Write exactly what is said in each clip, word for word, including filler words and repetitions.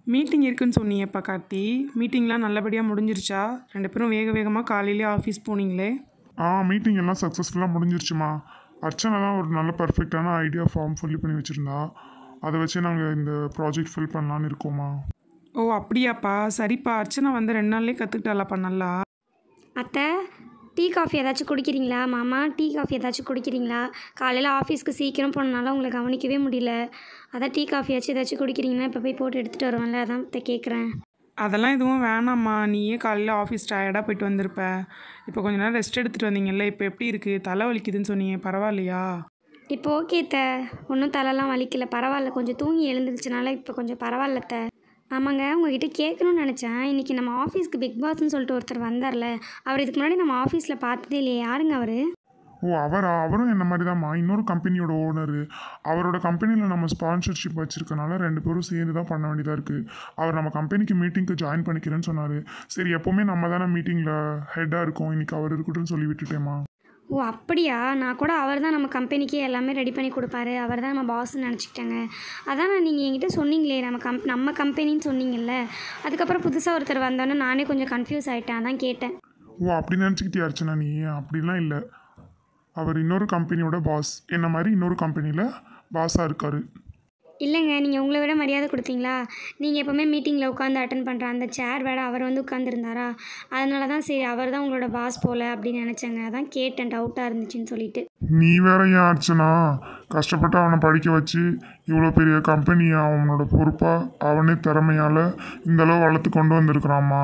Meeting இருக்குன்னு சொன்னீங்கப்பா கார்த்தி. மீட்டிங்லாம் நல்லபடியாக முடிஞ்சிருச்சா? ரெண்டு பேரும் வேக வேகமாக காலையிலே ஆஃபீஸ் போனீங்களே. ஆ மீட்டிங் எல்லாம் சக்ஸஸ்ஃபுல்லாக முடிஞ்சிருச்சுமா. அர்ச்சனா தான் ஒரு நல்ல பர்ஃபெக்டான ஐடியா ஃபார்ம் ஃபில் பண்ணி வச்சுருந்தா. அதை வச்சு நாங்கள் இந்த ப்ராஜெக்ட் ஃபில் பண்ணலான்னு இருக்கோமா. ஓ அப்படியாப்பா, சரிப்பா. அர்ச்சனா வந்து ரெண்டு நாள்லேயே கற்றுக்கிட்டாலாப்பா நல்லா. அத்தை, டீ காஃபி ஏதாச்சும் குடிக்கிறீங்களா? மாமா, டீ காஃபி ஏதாச்சும் குடிக்கிறீங்களா? காலையில் ஆஃபீஸ்க்கு சீக்கிரம் போனனால உங்களை கவனிக்கவே முடியல. அதான் டீ காஃபியாச்சும் ஏதாச்சும் குடிக்கிறீங்களா? இப்போ போய் போட்டு எடுத்துகிட்டு வருவேன்ல, அதான் இதை கேட்குறேன். அதெல்லாம் எதுவும் வேணாம்மா. நீயே காலையில் ஆஃபீஸ் டயர்டாக போயிட்டு வந்திருப்ப. இப்போ கொஞ்ச நேரம் ரெஸ்ட் எடுத்துகிட்டு வந்தீங்கல்ல, இப்போ எப்படி இருக்குது? தலை வலிக்குதுன்னு சொன்னீங்க, பரவாயில்லையா? இப்போ ஓகே அத்தை, ஒன்றும் தலைலாம் வலிக்கல, பரவாயில்ல. கொஞ்சம் தூங்கி எழுந்துருச்சுனால இப்போ கொஞ்சம் பரவாயில்ல அத்தை. ஆமாங்க, உங்ககிட்ட கேட்கணும்னு நினச்சேன். இன்றைக்கி நம்ம ஆஃபீஸ்க்கு பிக் பாஸ்ன்னு சொல்லிட்டு ஒருத்தர் வந்தார்ல, அவர் இதுக்கு முன்னாடி நம்ம ஆஃபீஸில் பார்த்ததே இல்லையே. யாருங்க அவர்? ஓ அவரா? அவரும் என்ன மாதிரி தான்மா. இன்னொரு கம்பெனியோட ஓனரு. அவரோட கம்பெனியில் நம்ம ஸ்பான்சர்ஷிப் வச்சுருக்கனால ரெண்டு பேரும் சேர்ந்து தான் பண்ண வேண்டியதாக இருக்குது. அவர் நம்ம கம்பெனிக்கு மீட்டிங்க்கு ஜாயின் பண்ணிக்கிறேன்னு சொன்னார். சரி, எப்போவுமே நம்ம தானே மீட்டிங்கில் ஹெட்டாக இருக்கோம், இன்றைக்கி அவர் இருக்கட்டும்னு சொல்லி விட்டுட்டேம்மா. ஓ அப்படியா? நான் கூட அவர் தான் நம்ம கம்பெனிக்கு எல்லாமே ரெடி பண்ணி கொடுப்பாரு, அவர் தான் நம்ம பாஸ்ன்னு நினச்சிக்கிட்டேங்க. அதான் நான் நீங்கள் என்கிட்ட சொன்னீங்களே நம்ம கம்ப் நம்ம கம்பெனின்னு சொன்னீங்கல்ல, அதுக்கப்புறம் புதுசாக ஒருத்தர் வந்தோன்னே நானே கொஞ்சம் கன்ஃபியூஸ் ஆகிட்டேன், அதான் கேட்டேன். ஓ அப்படி நினச்சிக்கிட்டே அர்ச்சனா நீ? அப்படிலாம் இல்லை. அவர் இன்னொரு கம்பெனியோட பாஸ், என்ன மாதிரி இன்னொரு கம்பெனியில் பாஸாக இருக்கார். இல்லைங்க, நீங்கள் உங்களை விட மரியாதை கொடுத்தீங்களா? நீங்கள் எப்போவுமே மீட்டிங்கில் உட்காந்து அட்டன் பண்ணுற அந்த சேர் வேட அவர் வந்து உட்காந்துருந்தாரா? அதனால தான் சரி, அவர் தான் உங்களோட பாஸ் போல் அப்படின்னு நினச்சேங்க. அதான் கேட்டேன், டவுட்டாக இருந்துச்சுன்னு சொல்லிட்டு. நீ வேற ஏன் அர்ச்சனா? கஷ்டப்பட்டு அவனை படிக்க வச்சு இவ்வளோ பெரிய கம்பெனியை அவனோட பொறுப்பாக அவனே திறமையால் இந்தளவு வளர்த்து கொண்டு வந்திருக்கிறாம்மா.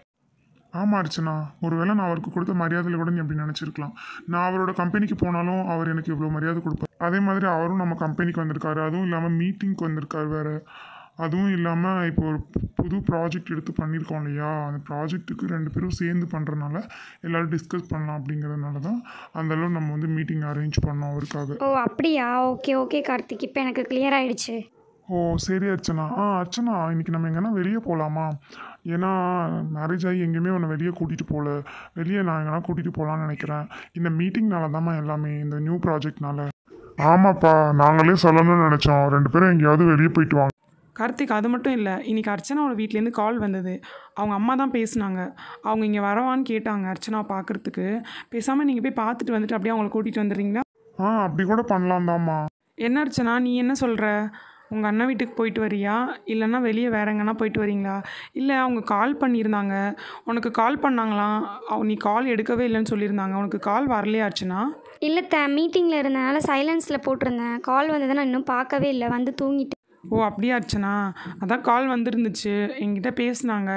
ஆமாம் அர்ச்சனா, ஒருவேளை நான் அவருக்கு கொடுத்த மரியாதையில் கூட நீ அப்படி நினச்சிருக்கலாம். நான் அவரோட கம்பெனிக்கு போனாலும் அவர் எனக்கு இவ்வளோ மரியாதை கொடுப்பார். அதே மாதிரி அவரும் நம்ம கம்பெனிக்கு வந்திருக்காரு. அதுவும் இல்லாமல் மீட்டிங்க்கு வந்திருக்காரு வேறு. அதுவும் இல்லாமல் இப்போ ஒரு புது ப்ராஜெக்ட் எடுத்து பண்ணியிருக்கோம் இல்லையா, அந்த ப்ராஜெக்ட்டுக்கு ரெண்டு பேரும் சேர்ந்து பண்ணுறதுனால எல்லோரும் டிஸ்கஸ் பண்ணலாம் அப்படிங்கிறதுனால தான் அந்தளவு நம்ம வந்து மீட்டிங் அரேஞ்ச் பண்ணோம் அவருக்காக. ஓ அப்படியா? ஓகே ஓகே கார்த்திக், இப்போ எனக்கு கிளியர் ஆகிடுச்சு. ஓ சரி அர்ச்சனா. ஆ அர்ச்சனா, இன்றைக்கி நம்ம எங்கன்னா வெளியே போகலாமா? ஏன்னா மேரேஜ் ஆகி எங்கேயுமே உன்னை வெளியே கூட்டிகிட்டு போகல. வெளியே நான் எங்கன்னா கூட்டிகிட்டு போகலான்னு நினைக்கிறேன். இந்த மீட்டிங்னால தாம்மா எல்லாமே, இந்த நியூ ப்ராஜெக்ட்னால. ஆமாப்பா, நாங்களே சொல்லணும்னு நினச்சோம். ரெண்டு பேரும் எங்கேயாவது வெளியே போயிட்டு வாங்க. கார்த்திக், அது மட்டும் இல்லை, இன்றைக்கி அர்ச்சனாவோட வீட்லேருந்து கால் வந்தது. அவங்க அம்மா தான் பேசுனாங்க. அவங்க இங்கே வரவான்னு கேட்டாங்க அர்ச்சனாவை பார்க்குறதுக்கு. பேசாமல் நீங்கள் போய் பார்த்துட்டு வந்துட்டு அப்படியே அவங்கள கூட்டிகிட்டு வந்துடுறீங்களா? ஆ அப்படி கூட பண்ணலாம் தாம்மா. என்ன அர்ச்சனா, நீ என்ன சொல்கிற? உங்கள் அண்ணன் வீட்டுக்கு போயிட்டு வரியா, இல்லைன்னா வெளியே வேற எங்கன்னா போயிட்டு வரீங்களா? இல்லை, அவங்க கால் பண்ணியிருந்தாங்க, உனக்கு கால் பண்ணாங்களாம். அவ நீ கால் எடுக்கவே இல்லைன்னு சொல்லியிருந்தாங்க. உனக்கு கால் வரலையா அர்ச்சனா? இல்லை த மீட்டிங்கில் இருந்தனால சைலன்ஸில் போட்டிருந்தேன். கால் வந்ததை நான் இன்னும் பார்க்கவே இல்லை, வந்து தூங்கிட்டேன். ஓ அப்படியா அர்ச்சனா? அதான் கால் வந்துருந்துச்சு, என்கிட்ட பேசுனாங்க.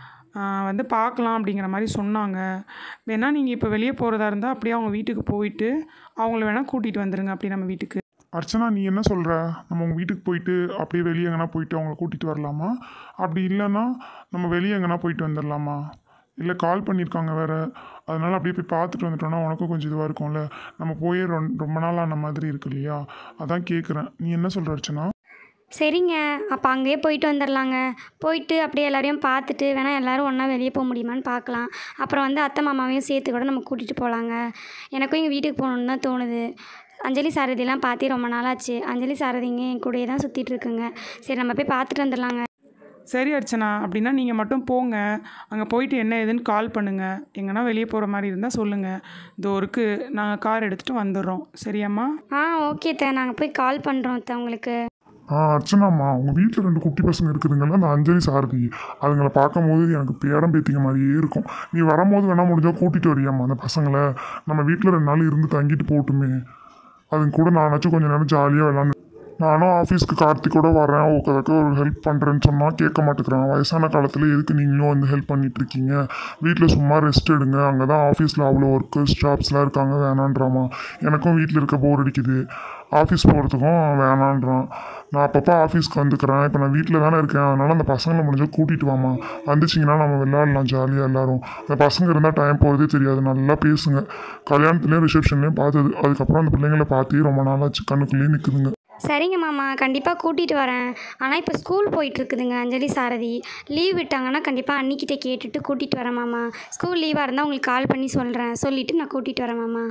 வந்து பார்க்கலாம் அப்படிங்கிற மாதிரி சொன்னாங்க. வேணால் நீங்கள் இப்போ வெளியே போகிறதா இருந்தால் அப்படியே அவங்க வீட்டுக்கு போயிட்டு அவங்கள வேணால் கூட்டிகிட்டு வந்துடுங்க அப்படி நம்ம வீட்டுக்கு. அர்ச்சனா, நீ என்ன சொல்கிற? நம்ம உங்கள் வீட்டுக்கு போயிட்டு அப்படியே வெளியே எங்கன்னா போயிட்டு அவங்கள கூட்டிகிட்டு வரலாமா? அப்படி இல்லைன்னா நம்ம வெளியே எங்கன்னா போயிட்டு வந்துடலாமா? இல்லை, கால் பண்ணியிருக்காங்க வேறு, அதனால் அப்படியே போய் பார்த்துட்டு வந்துட்டோன்னா உனக்கும் கொஞ்சம் இதுவாக இருக்கும்ல. நம்ம போய் ரொம்ப நாள் ஆன மாதிரி இருக்கு இல்லையா, அதான் கேட்குறேன். நீ என்ன சொல்கிற அர்ச்சனா? சரிங்க, அப்போ அங்கேயே போயிட்டு வந்துடலாங்க. போயிட்டு அப்படியே எல்லாரையும் பார்த்துட்டு வேணால் எல்லோரும் ஒன்றா வெளியே போக முடியுமான்னு பார்க்கலாம். அப்புறம் வந்து அத்தை மாமாவையும் சேர்த்து கூட நம்ம கூட்டிகிட்டு போகலாங்க. எனக்கும் எங்கள் வீட்டுக்கு போகணுன்னு தான் தோணுது. அஞ்சலி சாரதியெல்லாம் பார்த்தே ரொம்ப நாளாச்சு. அஞ்சலி சாரதிங்க என் கூடயே தான் சுற்றிட்டு இருக்குங்க. சரி, நம்ம போய் பார்த்துட்டு வந்துடலாங்க. சரி அர்ச்சனா, அப்படின்னா நீங்கள் மட்டும் போங்க. அங்கே போயிட்டு என்ன ஏதுன்னு கால் பண்ணுங்கள். எங்கன்னா வெளியே போகிற மாதிரி இருந்தால் சொல்லுங்கள். இதோ இருக்கு, நாங்கள் கார் எடுத்துகிட்டு வந்துடுறோம். சரியாம்மா? ஆ ஓகே த, நாங்கள் போய் கால் பண்ணுறோம் த உங்களுக்கு. ஆ அர்ச்சனாம்மா, உங்கள் வீட்டில் ரெண்டு குட்டி பசங்க இருக்குதுங்களா, அந்த அஞ்சலி சாரதி. அதுங்களை பார்க்கும் போது எனக்கு பேரம் பேத்திங்க மாதிரியே இருக்கும். நீ வரும்போது வேணால் முடிஞ்சால் கூட்டிகிட்டு வரியாம்மா அந்த பசங்களை. நம்ம வீட்டில் ரெண்டு நாள் இருந்து தங்கிட்டு போட்டுமே. அதுங்க கூட நானாச்சும் கொஞ்சம் நேரம் ஜாலியாக விளாண்டு. நானும் ஆஃபீஸ்க்கு கார்த்திகோட வரேன், உட்காந்துக்கு ஒரு ஹெல்ப் பண்ணுறேன்னு சொன்னால் கேட்க மாட்டேங்கிறேன். வயசான காலத்தில் எதுக்கு நீங்களும் வந்து ஹெல்ப் பண்ணிகிட்ருக்கீங்க? வீட்டில் சும்மா ரெஸ்ட் எடுங்க. அங்கே தான் ஆஃபீஸில் அவ்வளோ ஒர்க்கர்ஸ் ஸ்டாஃப்ஸ்லாம் இருக்காங்க, வேணான்றாமா. எனக்கும் வீட்டில் இருக்க போர் அடிக்குது, ஆஃபீஸ் போகிறதுக்கும் வேணான்றான். நான் அப்பப்போ ஆஃபீஸ்க்கு வந்துக்கிறேன். இப்போ நான் வீட்டில் தானே இருக்கேன், அதனால் அந்த பசங்களை முடிஞ்சால் கூட்டிகிட்டு வாமா. வந்துச்சிங்கன்னா நம்ம விளையாடலாம் ஜாலியாக எல்லோரும். அந்த பசங்க இருந்தால் டைம் போகிறதே தெரியாது. நல்லா பேசுங்க. கல்யாணத்துலேயும் ரிசப்ஷன்லேயும் பார்த்தது, அதுக்கப்புறம் அந்த பிள்ளைங்களை பார்த்தே ரொம்ப நாளாச்சு, கண்ணுக்குள்ளேயே நிற்குதுங்க. சரிங்க மாமா, கண்டிப்பாக கூட்டிகிட்டு வரேன். ஆனால் இப்போ ஸ்கூல் போயிட்டுருக்குதுங்க அஞ்சலி சாரதி. லீவ் விட்டாங்கன்னா கண்டிப்பாக அன்னிக்கிட்ட கேட்டுட்டு கூட்டிகிட்டு வரேன் மாமா. ஸ்கூல் லீவாக இருந்தால் உங்களுக்கு கால் பண்ணி சொல்கிறேன், சொல்லிவிட்டு நான் கூட்டிகிட்டு வரேன் மாமா.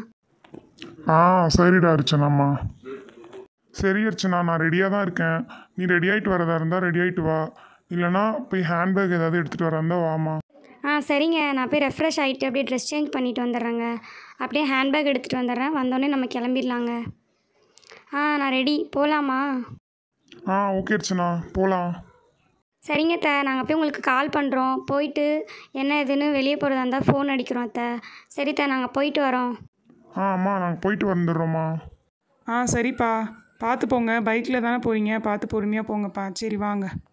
ஆ சரிடா அர்ச்சனாம்மா. சரி அர்ச்சனா, நான் ரெடியாக தான் இருக்கேன். நீ ரெடி ஆகிட்டு வரதா இருந்தால் ரெடி ஆகிட்டு வா. இல்லைனா போய் ஹேண்ட்பேக் ஏதாவது எடுத்துகிட்டு வரா இருந்தால் வாமா. ஆ சரிங்க, நான் போய் ரெஃப்ரெஷ் ஆகிட்டு அப்படியே ட்ரெஸ் சேஞ்ச் பண்ணிட்டு வந்துடுறேங்க. அப்படியே ஹேண்ட்பேக் எடுத்துகிட்டு வந்துடுறேன், வந்தோடனே நம்ம கிளம்பிடலாங்க. ஆ நான் ரெடி, போகலாமா? ஆ ஓகே அர்ச்சனா, போகலாம். சரிங்க அத்தை, நாங்கள் போய் உங்களுக்கு கால் பண்ணுறோம். போயிட்டு என்ன ஏதுன்னு வெளியே போகிறதா இருந்தால் ஃபோன் அடிக்கிறோம் அத்தை. சரி அத்தை, நாங்கள் போயிட்டு வரோம். ஆ அம்மா நாங்கள் போயிட்டு வந்துடுறோம்மா. ஆ சரிப்பா, பார்த்து போங்க. பைக்கில் தானே போகிறீங்க, பார்த்து பொறுமையாக போங்கப்பா. சரி வாங்க.